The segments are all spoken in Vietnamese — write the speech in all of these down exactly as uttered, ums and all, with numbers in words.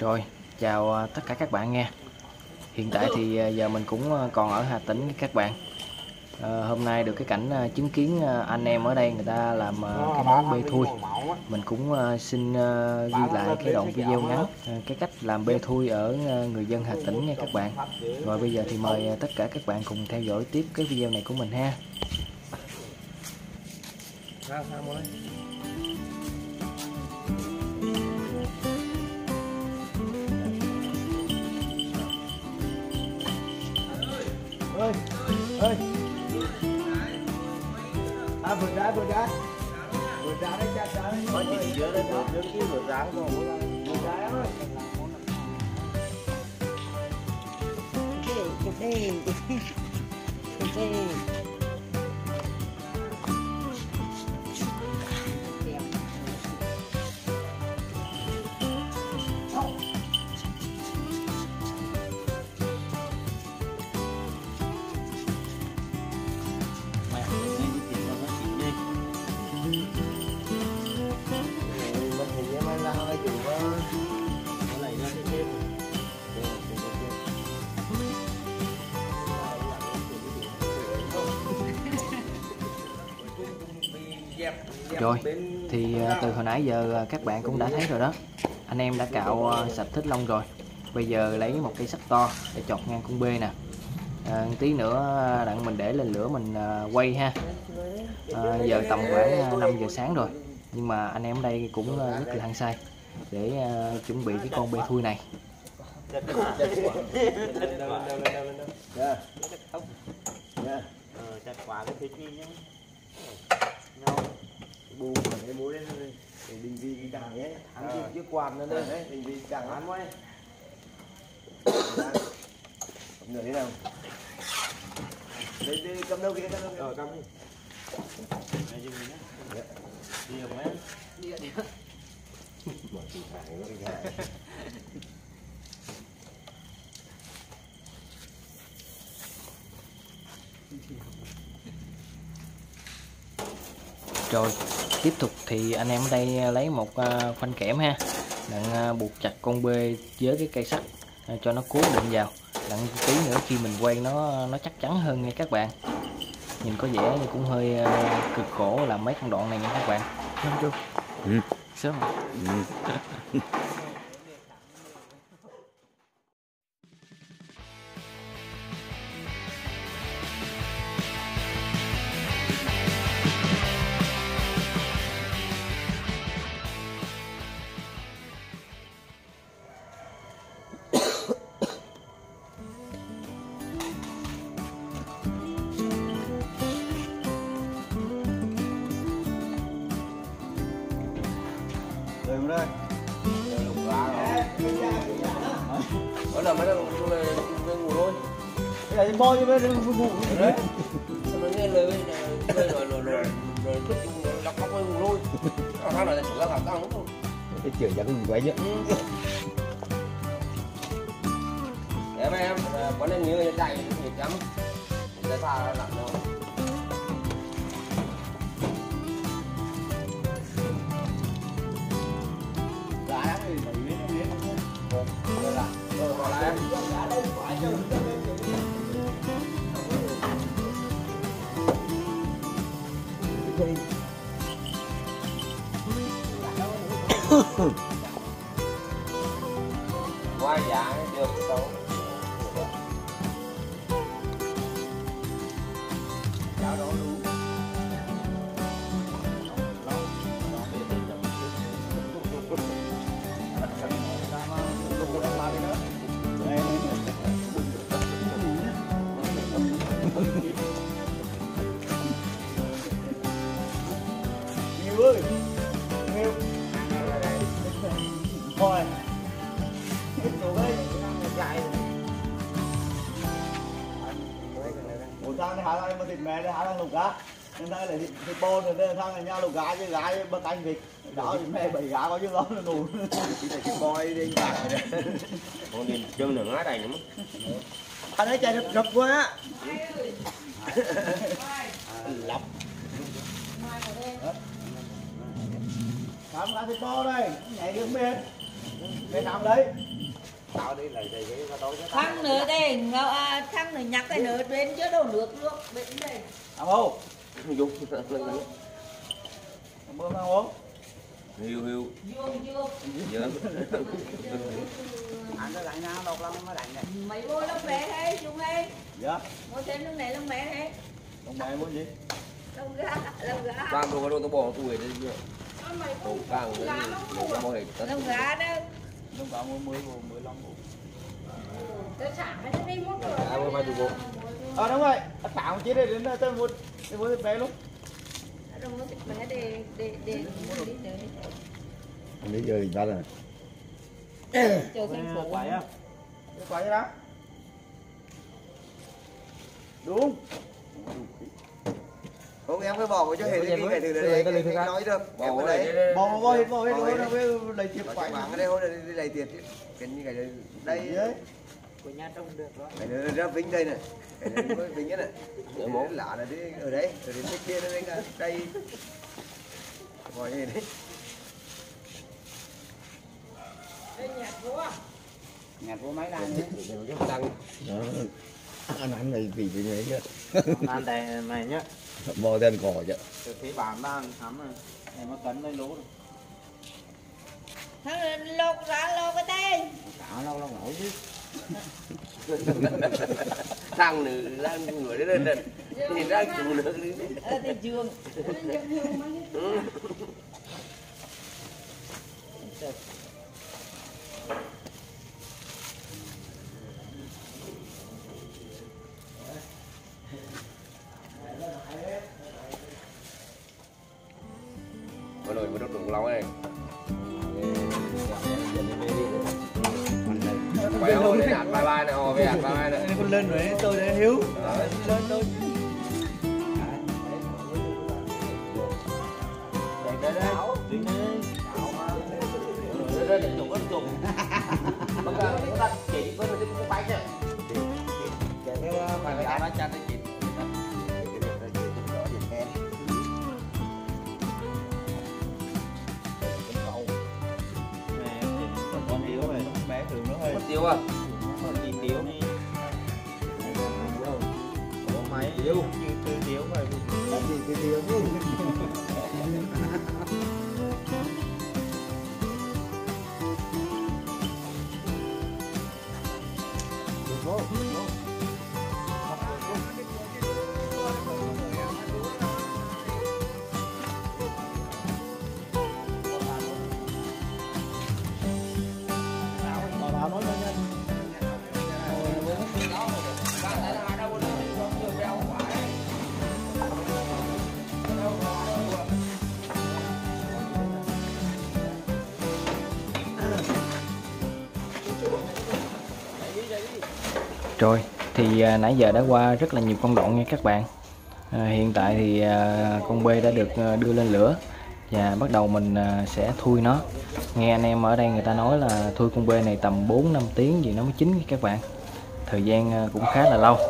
Rồi, chào tất cả các bạn nghe. Hiện tại thì giờ mình cũng còn ở Hà Tĩnh các bạn. à, Hôm nay được cái cảnh chứng kiến anh em ở đây người ta làm cái món bê thui. Mình cũng xin ghi lại cái đoạn video ngắn cái cách làm bê thui ở người dân Hà Tĩnh nha các bạn. Rồi bây giờ thì mời tất cả các bạn cùng theo dõi tiếp cái video này của mình ha. ơi ơi à vượt ra vượt ra vượt ra đấy cha cha có gì giữa đấy đó đứng kia vượt ra không vượt ra ơi đây đây đây Rồi, thì từ hồi nãy giờ các bạn cũng đã thấy rồi đó. Anh em đã cạo sạch thít lông rồi. Bây giờ lấy một cây sắt to để chọc ngang con bê nè. à, Tí nữa đặng mình để lên lửa mình quay ha. à, Giờ tầm khoảng năm giờ sáng rồi. Nhưng mà anh em ở đây cũng rất là hăng say để uh, chuẩn bị cái con bê thui này. bu mà cái muối đấy để đình vi cái càng ấy hắn à. Chiếc quạt nữa đấy đình vi càng hắn quay người thế nào đây đây cầm đâu kia cầm đâu kia ờ cầm đi đây gì nhá đi được mấy đi đi mở chỉ thẳng nó đi ra. Rồi tiếp tục thì anh em ở đây lấy một uh, khoanh kẽm ha, đặng uh, buộc chặt con bê với cái cây sắt uh, cho nó cố định vào, đặng tí nữa khi mình quay nó nó chắc chắn hơn nha các bạn. Nhìn có vẻ như cũng hơi uh, cực khổ làm mấy con đoạn này nha các bạn. Sớm chưa? Ừ. Sớm. Ừ. Đừng đây. Lục lá rồi. Đó là mấy thằng ngủ thôi. Cái này bo cho mấy thằng ngủ đấy. Nó nghe lời rồi rồi rồi rồi rồi thức lọc lọc ngủ thôi. Thằng này là chủ ra làm sao không? Cái chửi ra cái gì vậy nhá. Em em có nên nhớ chạy nhịp lắm. Để pha lặn rồi. Qua dạ được đâu. Chào đó luôn. Yêu ơi, yêu. Thôi. Tiếp tục đi, chạy. Ủa thằng này hả thằng mà thịt mẹ đây hả thằng lục gá. Nên thằng này thịt bò rồi đây thằng này nha lục gá chứ gái bắt anh vịt. Đó thì mẹ bảy gá có chứ đó nó nụ. Chỉ là thịt bò đi đi bạc rồi đấy. Con nhìn chân nửa này nữa. Anh ấy chạy đập đập quá. Lọc. Khám lá thịt bò đây, nhảy được biết. Cái năm đấy. Tao đi lại đây cái tối cái thằng nữa đây ngao à, thằng nữa nhặt cái nữa bên chứ đâu nước luôn bên đây ăn không dùng bơm ăn không hiu hiu dương dương giờ ăn cái lạnh nhau độc lắm mới lạnh này. mày mua lông mẹ hay chung hay dạ mua thêm lông này lông mẹ hay ông mẹ muốn gì lông gà lông gà cam đồ cái đồ tao bỏ tuổi đây chưa đồ càng cái đồ mô hình lông gà đó lông gà mua mười mười lăm bộ tôi xả nó đi mất rồi à mua vài chục bộ Ờ đúng rồi, tạo chỉ để đến tôi mua tôi mua thịt bé luôn. đâu muốn thịt mẹ để để để đi nữa Lý do gì đó rồi. chờ thành phố Quậy á. Quậy vậy đó. Đúng. Không em phải bỏ vào cho hệ cái cái từ đấy cái nói được. bỏ vào đây Bỏ bỏ hết bỏ hết rồi nó mới lấy tiền quậy. Bạn ở đây hôm nay đi lấy tiền chứ. Cái như cái đây Đấy. của nhà trông được rồi cái này ra vinh đây này. Cái này mới vinh này. Cái món lạ là đi ở đấy, ở đến cái kia nó đây đây. Gọi gì đấy. đây nhà vua Ngạt vô máy lan nữa. tăng Anh ăn này vì cái này chứ. Ăn đây mày nhá. Bò tên cỏ chứ. Từ phía bản đang thắm rồi. Này nó cấn lên lố rồi. thằng lột ra lột cái tên Cạo lâu lâu nổi chứ. tăng nữa đang người đấy lên thì đang chủ nữa đi ở thị trường mà nồi mà đốt đụng lâu này phải không để đặt bye bye này hồ về đặt bye bye này Con lên rồi tôi để hiếu. Lên tôi. Đây đây đây. Đứng đây. đây là chủ có chủ bây giờ có đặt chỉ có được cái bánh này Cái phải phải đá chặt đấy chị. Con hiếu này bé thường nó hơi mất tiêu à con gì tiếu đi có máy tiếu như tư tiếu mà Làm gì cái điều chứ. bảo nói lên nhanh. Rồi thì à, nãy giờ đã qua rất là nhiều công đoạn nha các bạn. à, Hiện tại thì à, con bê đã được à, đưa lên lửa và bắt đầu mình à, sẽ thui nó. Nghe anh em ở đây người ta nói là thui con bê này tầm bốn năm tiếng gì nó mới chín các bạn. Thời gian à, cũng khá là lâu.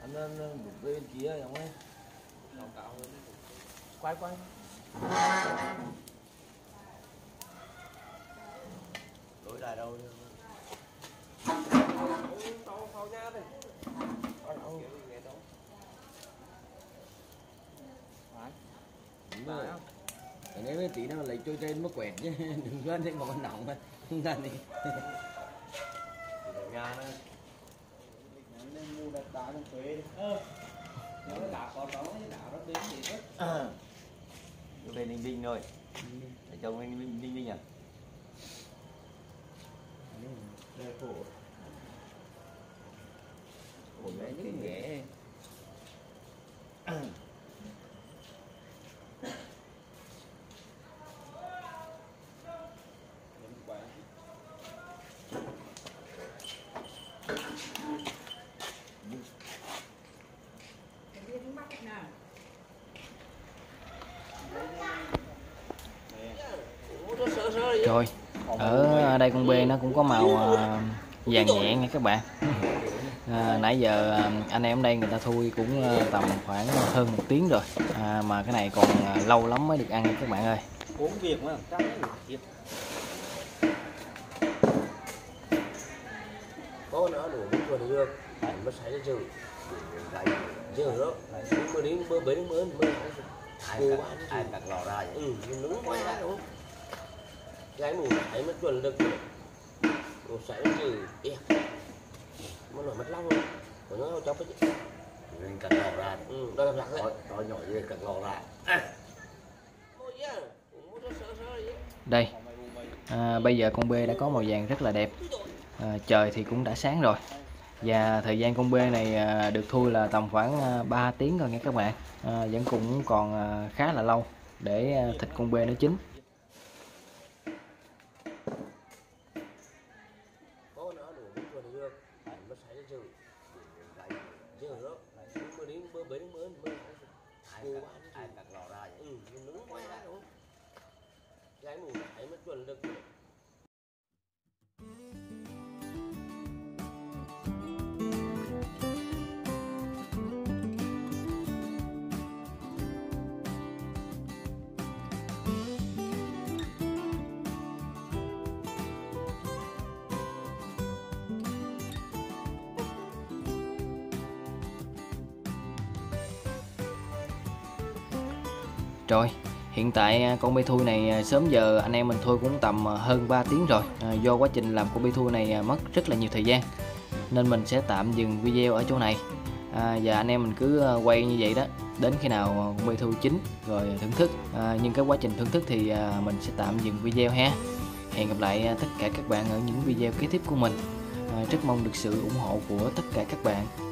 anh anh bên kia giống ấy quay quay lối lại đâu tao phao nhá đây Tại nếu mấy tí nó lấy trôi trên nó quẹt chứ đừng có để ngồi nọng không ra đi. nhà nó nên mua đặt đá trong thuế ờ nó đá có đó đá nó đến thì hết về Ninh Bình rồi để chồng anh Ninh Ninh Bình à đây khổ khổ đấy những nghề Rồi, ở đây con bê nó cũng có màu à, vàng nhẹ nha các bạn. À, nãy giờ à, anh em ở đây người ta thui cũng à, tầm khoảng hơn một tiếng rồi, à, mà cái này còn à, lâu lắm mới được ăn nha các bạn ơi. uống việc mà chắc việc có nó đủ một tuần được nó sẽ ra chừng giờ đó mới đến bơ bể đến mới mới ai ai đặt lò ra vậy ừ nướng quá đúng gái mù ấy mới chuẩn được nó sẽ ra chừng nó nổi mất long rồi còn nó cho cái mình cắt lò ra ừ đó là đó đó nhỏ như cắt lò ra Đây, à, bây giờ con bê đã có màu vàng rất là đẹp, à, trời thì cũng đã sáng rồi. Và thời gian con bê này à, được thui là tầm khoảng à, ba tiếng rồi nha các bạn, à, vẫn cũng còn à, khá là lâu để à, thịt con bê nó chín. gái mù ấy mới chuẩn được Rồi, hiện tại con bê thui này sớm giờ anh em mình thui cũng tầm hơn ba tiếng rồi, à, do quá trình làm con bê thui này mất rất là nhiều thời gian nên mình sẽ tạm dừng video ở chỗ này, à, và anh em mình cứ quay như vậy đó đến khi nào con bê thui chín rồi thưởng thức, à, nhưng cái quá trình thưởng thức thì à, mình sẽ tạm dừng video ha. Hẹn gặp lại tất cả các bạn ở những video kế tiếp của mình, à, rất mong được sự ủng hộ của tất cả các bạn.